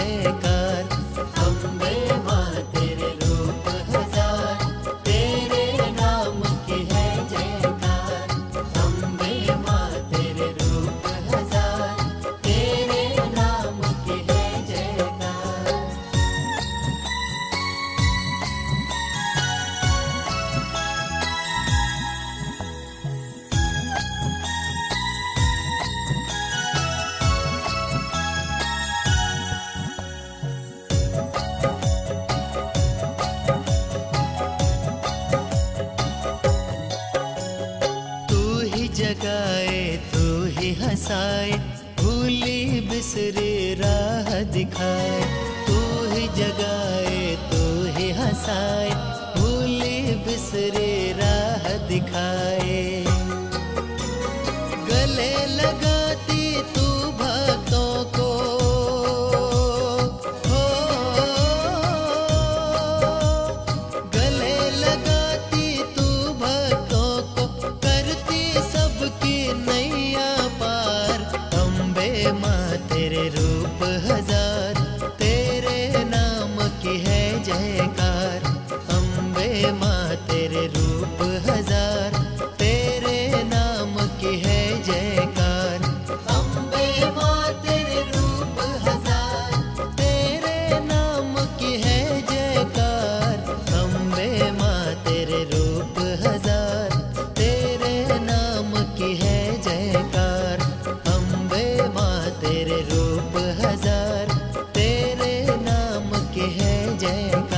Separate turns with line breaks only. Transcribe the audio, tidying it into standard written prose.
जयकार। अम्बे माँ तेरे रूप हजार, तेरे नाम की है जयकार। अम्बे माँ तेरे रूप हजार, तेरे नाम की है जयकार। जगाए तू ही हंसाए, भूली बिसरी राह दिखाए। तू ही जगाए तू ही हंसाए, भूली बिसरी राह दिखाए। गले लगाती तू भक्तों को, हो गले लगाती तू भक्तों को, करती सबकी नैया पार। अम्बे माँ तेरे रूप हजार, तेरे नाम की है जयकार। अम्बे माँ तेरे रूप हजार, तेरे नाम की है जयकार। अम्बे माँ तेरे रूप हजार, तेरे नाम की है जयकार। अम्बे माँ तेरे रूप हजार, तेरे नाम की है जयकार। अम्बे माँ तेरे रूप हजार, तेरे नाम की है जयकार।